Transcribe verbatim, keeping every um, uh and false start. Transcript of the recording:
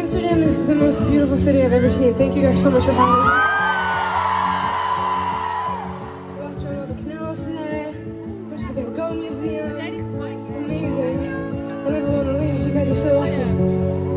Amsterdam is the most beautiful city I've ever seen. Thank you guys so much for having me. We walked around all the canals today. Went to the Van Gogh Museum. It's amazing. I never want to leave. You guys are so lucky.